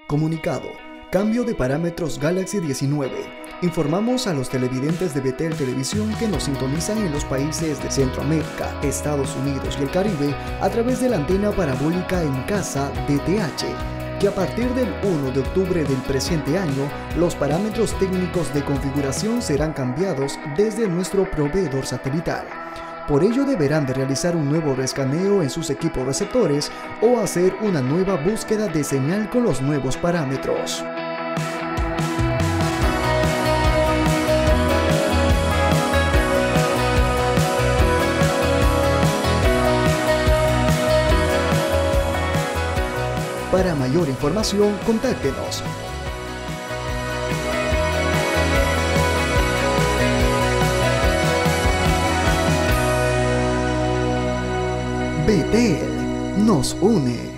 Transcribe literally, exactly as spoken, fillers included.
Comunicado. Cambio de parámetros Galaxy diecinueve. Informamos a los televidentes de Betel Televisión que nos sintonizan en los países de Centroamérica, Estados Unidos y el Caribe a través de la antena parabólica en casa D T H, que a partir del uno de octubre del presente año, los parámetros técnicos de configuración serán cambiados desde nuestro proveedor satelital. Por ello deberán de realizar un nuevo reescaneo en sus equipos receptores o hacer una nueva búsqueda de señal con los nuevos parámetros. Para mayor información, contáctenos. Betel nos une.